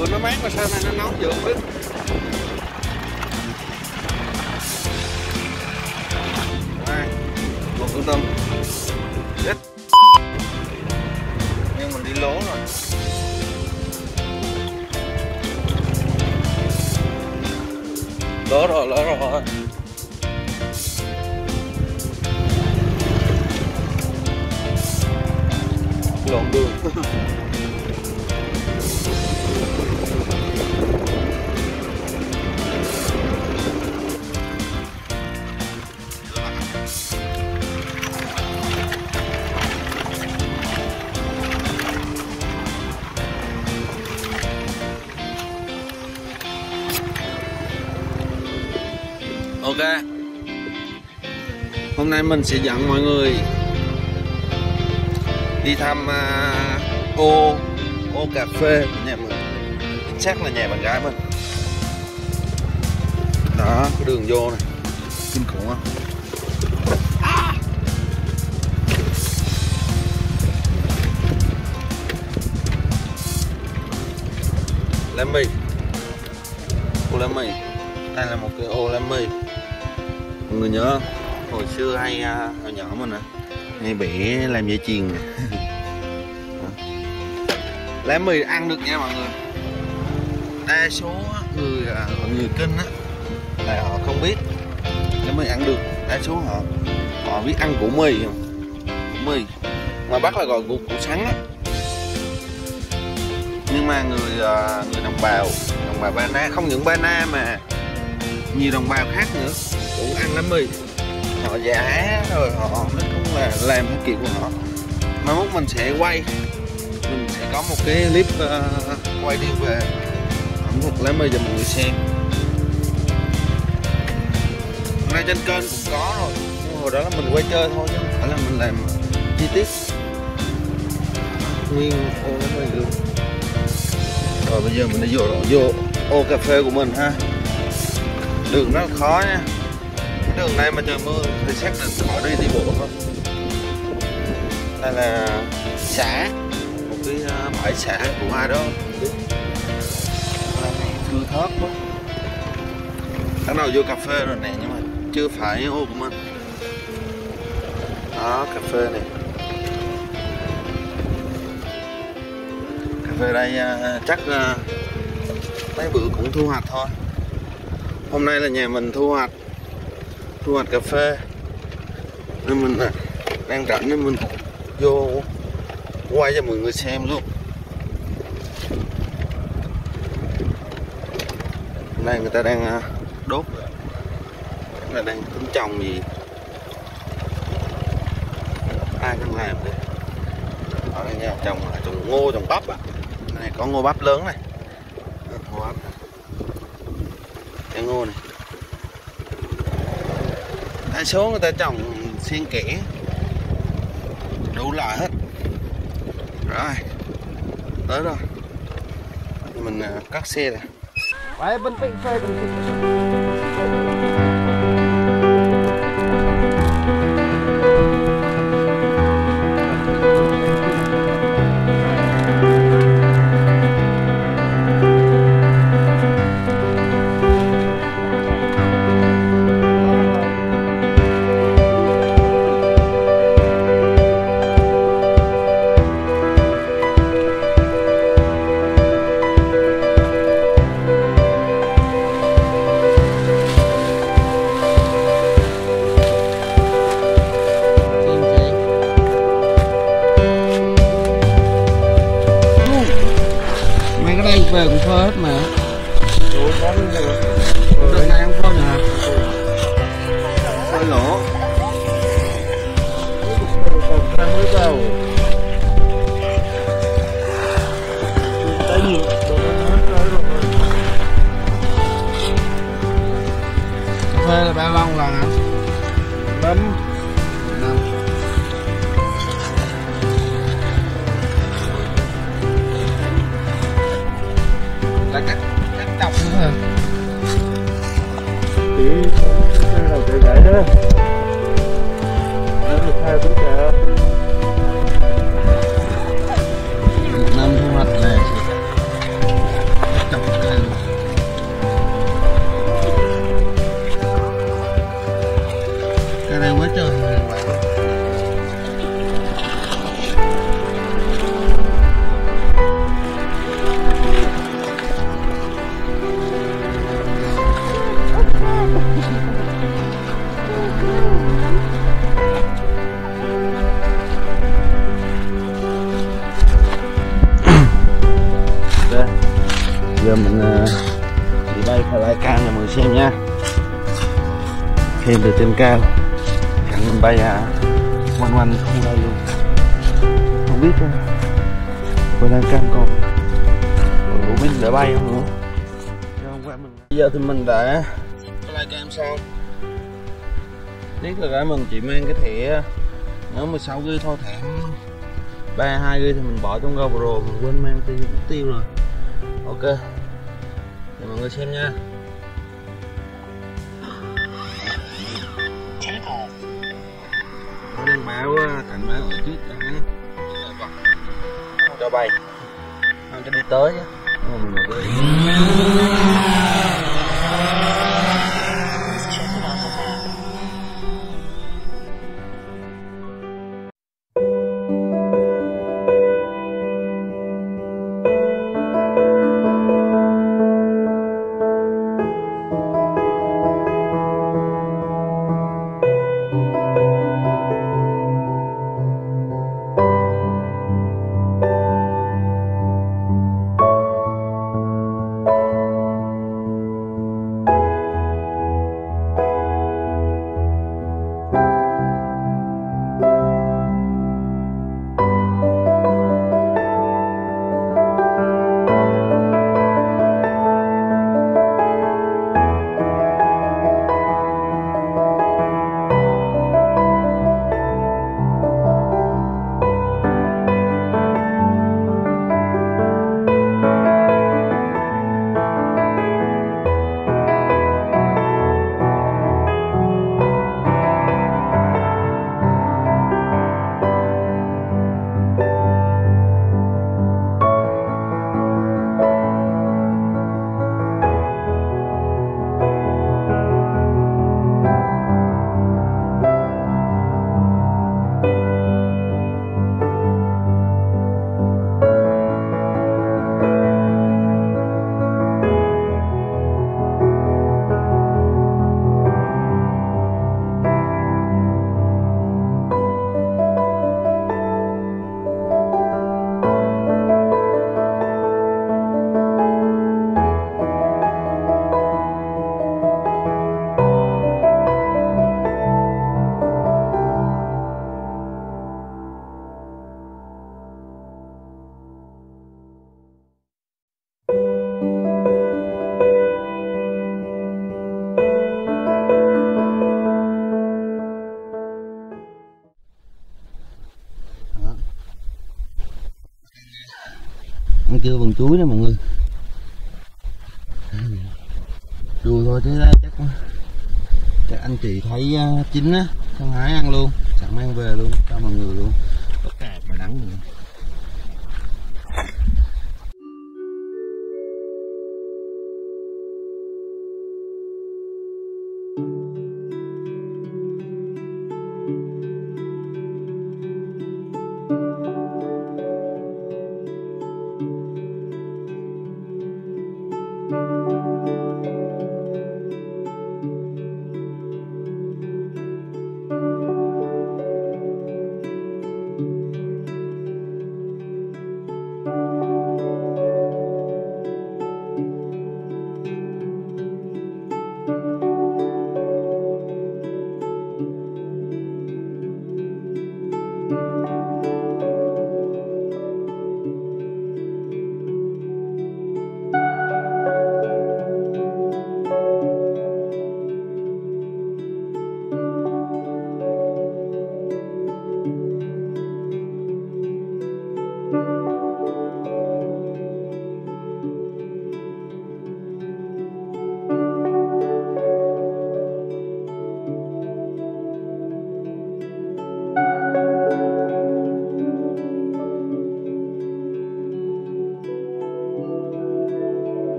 bữa nó mát mà sao này nó nóng dữ biết. Đây, một trung tâm. Chết. Nhưng mình đi lố rồi. Lố rồi. Lộn đường. Ok, hôm nay mình sẽ dẫn mọi người đi thăm ô cà phê của nhà mình, chính xác là nhà bạn gái mình. Đó, cái đường vô này kinh khủng không? Lá mì, ô lá mì, đây là một cái ô lá mì. Mọi người nhớ không? Hồi xưa hay hồi nhỏ mình hay bẻ làm dây chuyền này. Lá mì ăn được nha mọi người. Đa số người Kinh á là họ không biết lá mì ăn được. Đa số họ biết ăn củ mì không? Củ mì ngoài Bắc là gọi củ sắn á. Nhưng mà người đồng bào Ba Na, không những Ba Na mà nhiều đồng bào khác nữa cũng ăn lá mì. Họ giả rồi họ nói chung là làm cái kiểu của họ. Mai mốt mình sẽ có một cái clip quay đi về ẩm thực lá mì cho mọi người xem. Ngay trên kênh cũng có rồi, nhưng hồi đó là mình quay chơi thôi chứ không phải là mình làm chi tiết nguyên ô lá mì luôn. Rồi bây giờ mình đi vô ô cà phê của mình ha. Đường rất là khó nha. Cái đường này mà trời mưa thì xác định khỏi đi bộ thôi. Đây là xã, một cái bãi xã của ai đó. Thưa thớt quá. Bắt đầu vô cà phê rồi nè, nhưng mà chưa phải ô của mình. Đó, cà phê này. Cà phê đây chắc mấy bữa cũng thu hoạch thôi. Hôm nay là nhà mình thu hoạch cà phê nên mình đang rảnh nên mình vô quay cho mọi người xem luôn. Hôm nay người ta đang đốt, là đang tính trồng gì, ai đang làm đây. Ở đây nha, trồng ngô, trồng bắp á. Này có ngô bắp lớn này, ngô bắp này. Cái ngô này đa số người ta trồng xen kẽ đủ loại hết. Rồi tới rồi, mình cắt xe này. Vậy bên cạnh xe về cũng phơ hết mà. Đường này không phơ nữa hả? Phơi lỗ. Mới vào. Phê là bao lâu lần hả? 5 năm. Là cắt chọc nữa hả? Chỉ cái đầu cây gãy đó. Nó được 2 túi chè. Một năm thu hoạch này. Giờ mình đi bay flycam cho mọi người xem nha. Xem từ trên cao cảnh mình bay quanh quanh không đây luôn, không biết flycam còn đủ pin để bay không nữa. Bây giờ thì mình đã flycam xong. Tiếc là cái mình chỉ mang cái thẻ nó 16 GB thôi, thẻ 32 GB thì mình bỏ trong GoPro, mình quên mang tiêu rồi. Ok, để mọi người xem nha. Nó đang báo cảnh báo ở trước đã không cho bay, không cho đi tới chứ. Nó kêu bằng chuối đó mọi người. Đùa thôi chứ chắc anh chị thấy chín á, không hái ăn luôn, chẳng mang về luôn cho mọi người luôn. Có cạp và đắng nữa.